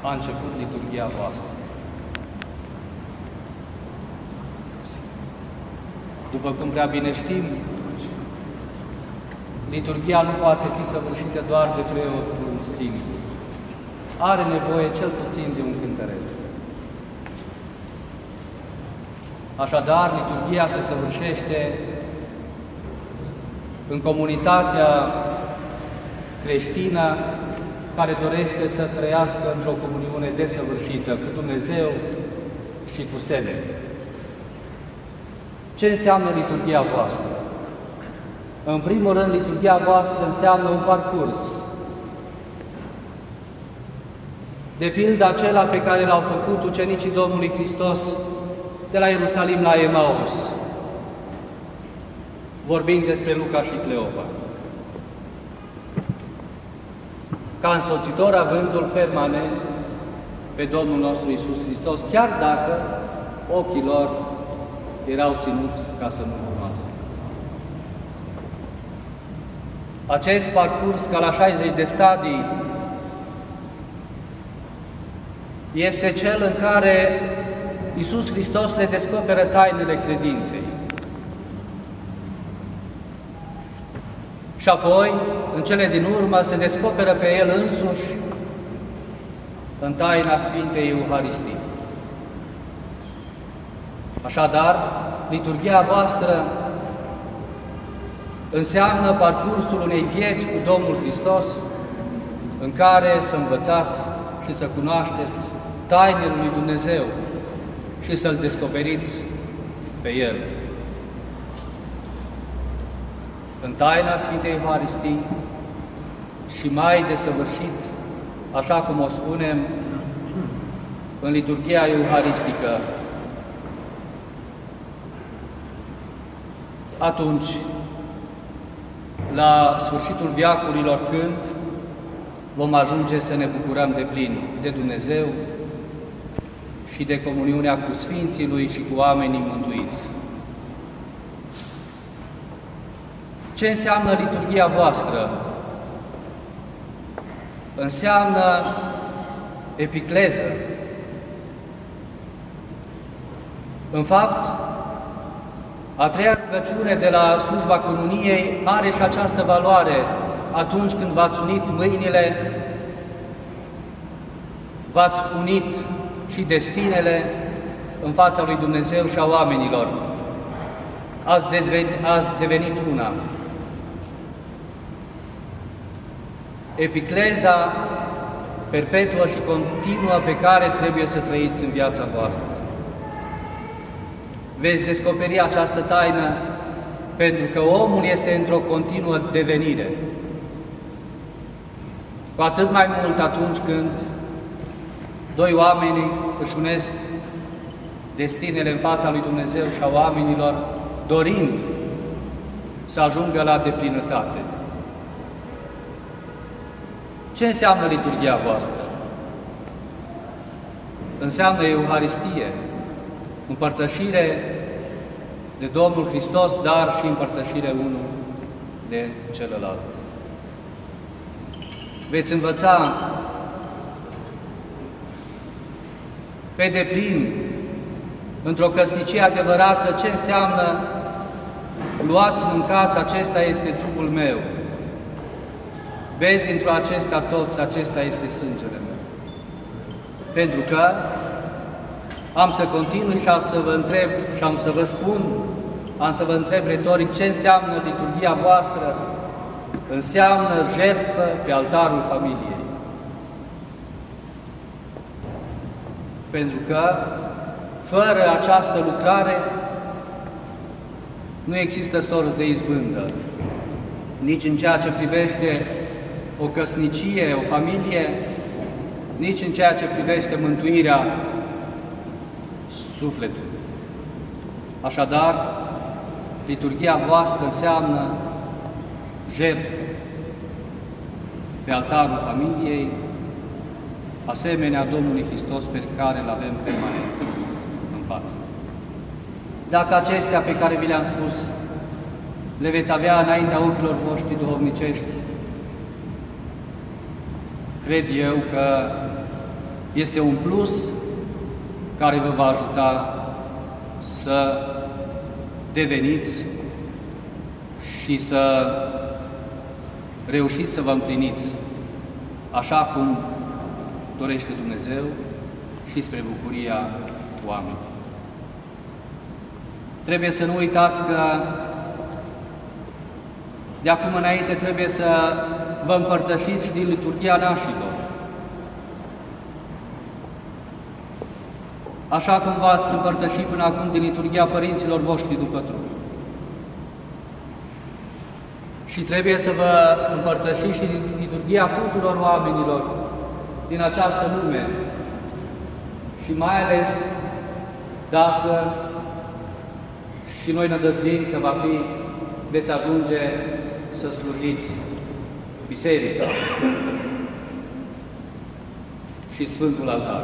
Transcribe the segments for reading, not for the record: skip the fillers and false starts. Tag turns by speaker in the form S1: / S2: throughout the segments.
S1: a început liturghia voastră. După cum prea bine știm, liturghia nu poate fi săvârșită doar de preotul singur. Are nevoie cel puțin de un cântăreț. Așadar, liturghia se săvârșește în comunitatea creștină care dorește să trăiască într-o comuniune desăvârșită cu Dumnezeu și cu semenii. Ce înseamnă liturghia voastră? În primul rând, liturghia voastră înseamnă un parcurs. De pildă acela pe care l-au făcut ucenicii Domnului Hristos de la Ierusalim la Emaus, vorbind despre Luca și Cleopa. Ca însoțitor avându-L permanent pe Domnul nostru Iisus Hristos, chiar dacă ochii lor erau ținuți ca să nu cunoască. Acest parcurs, ca la 60 de stadii, este cel în care Iisus Hristos le descoperă tainele credinței. Și apoi, în cele din urmă, se descoperă pe El însuși în taina Sfintei Euharistii. Așadar, liturghia voastră înseamnă parcursul unei vieți cu Domnul Hristos, în care să învățați și să cunoașteți tainele lui Dumnezeu și să-L descoperiți pe El. În taina Sfintei Euharistii și mai desăvârșit, așa cum o spunem, în liturghia euharistică. Atunci, la sfârșitul veacurilor, când vom ajunge să ne bucurăm de plin de Dumnezeu și de comuniunea cu Sfinții Lui și cu oamenii mântuiți. Ce înseamnă liturghia voastră? Înseamnă epicleză. În fapt, a treia rugăciune de la slujba cununiei are și această valoare. Atunci când v-ați unit mâinile, v-ați unit și destinele în fața lui Dumnezeu și a oamenilor. Ați devenit una. Epicleza perpetuă și continuă pe care trebuie să trăiți în viața voastră. Veți descoperi această taină pentru că omul este într-o continuă devenire. Cu atât mai mult atunci când doi oameni își unesc destinele în fața lui Dumnezeu și a oamenilor, dorind să ajungă la deplinătate. Ce înseamnă liturghia voastră? Înseamnă Euharistie, împărtășire de Domnul Hristos, dar și împărtășire unul de celălalt. Veți învăța pe deplin, într-o căsnicie adevărată, ce înseamnă luați, mâncați, acesta este trupul meu. Beți dintr-o acesta toți, acesta este sângele meu. Pentru că am să continui și am să vă întreb și am să vă spun, am să vă întreb retoric ce înseamnă liturghia voastră. Înseamnă jertfă pe altarul familiei. Pentru că fără această lucrare nu există sorți de izbândă, nici în ceea ce privește o căsnicie, o familie, nici în ceea ce privește mântuirea sufletului. Așadar, liturghia voastră înseamnă jertfă pe altarul familiei, asemenea Domnului Hristos pe care îl avem permanent în față. Dacă acestea pe care vi le-am spus le veți avea înaintea ochilor voștri duhovnicești, cred eu că Este un plus care vă va ajuta să deveniți și să reușiți să vă împliniți așa cum dorește Dumnezeu și spre bucuria oamenilor. Trebuie să nu uitați că de acum înainte trebuie să vă împărtășiți și din liturghia nașilor. Așa cum v-ați împărtășit până acum din liturghia părinților voștri după trup. Și trebuie să vă împărtășiți și din liturghia tuturor oamenilor din această lume. Și mai ales dacă și noi ne dăzdim că veți ajunge să slujiți biserica și Sfântul Altar.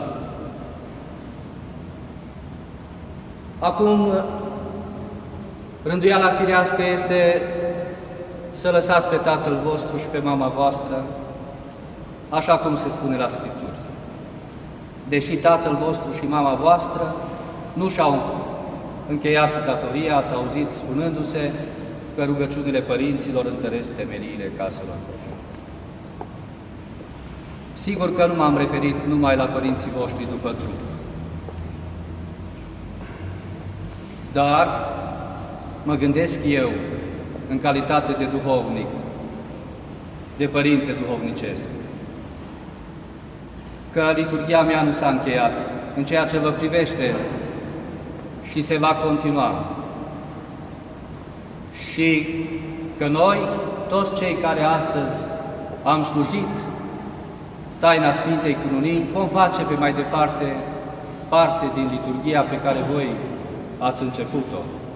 S1: Acum, rânduiala firească este să lăsați pe tatăl vostru și pe mama voastră, așa cum se spune la Scriptură. Deși tatăl vostru și mama voastră nu și-au încheiat datoria, ați auzit spunându-se că rugăciunile părinților întăresc temeliile caselor. Sigur că nu m-am referit numai la părinții voștri după trup, dar mă gândesc eu, în calitate de duhovnic, de părinte duhovnicesc, că liturghia mea nu s-a încheiat în ceea ce vă privește și se va continua. Și că noi, toți cei care astăzi am slujit taina Sfintei Cununii, vom face pe mai departe parte din liturghia pe care voi ați început-o.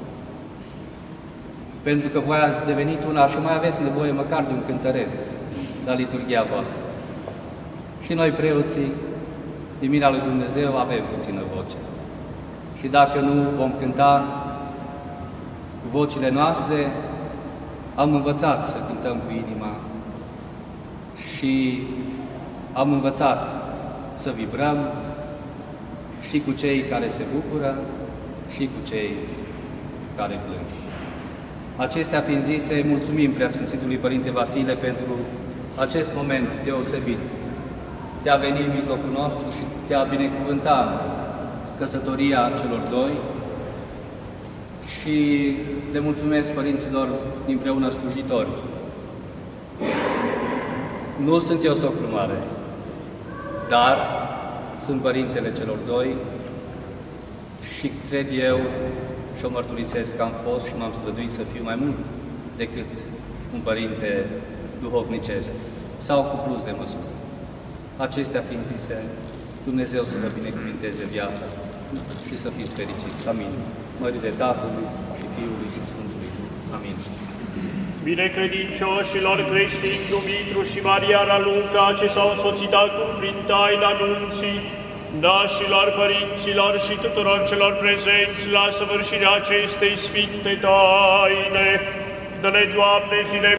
S1: Pentru că voi ați devenit una și mai aveți nevoie măcar de un cântăreț la liturghia voastră. Și noi, preoții, din mila lui Dumnezeu, avem puțină voce. Și dacă nu vom cânta cu vocile noastre, am învățat să cântăm cu inima și am învățat să vibrăm și cu cei care se bucură și cu cei care plâng. Acestea fiind zise, mulțumim Preasfințitului Părinte Vasile pentru acest moment deosebit de a veni în mijlocul nostru și de a binecuvânta căsătoria celor doi și le mulțumesc părinților împreună slujitori. Nu sunt eu socru mare, dar sunt părintele celor doi și cred eu și o mărturisesc că am fost și m-am străduit să fiu mai mult decât un părinte duhovnicesc sau cu plus de măsură. Acestea fiind zise, Dumnezeu să vă binecuvinteze viața și să fiți fericiți. Amin. Mărire Tatălui și Fiului și Sfântului Duh. Amin.
S2: Binecredincioșilor creștini, Dumitru și Maria Raluca, ce s-au însoțit acum prin taina anunții, nașilor, părinților și tuturor celor prezenți la săvârșirea acestei sfinte taine, dă-ne, Doamne, și ne